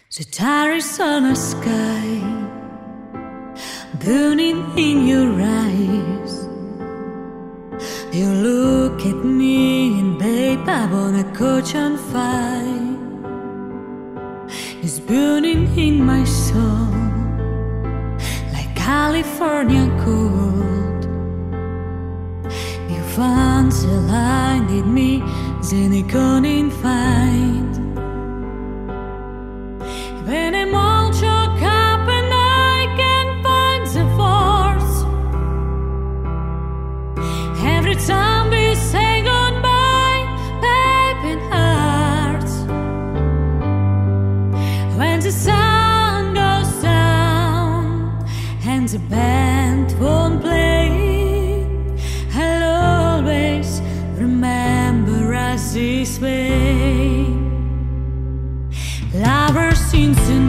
The stars on the sky, burning in your eyes. You look at me and babe, I wanna catch on fire. It's burning in my soul like California cold. You once blinded me, then you couldn't find. When I'm all choked up and I can't find the force, every time we say goodbye, babe, it hurts. When the sun goes down and the band won't play, I'll always remember us this way. Lovers in the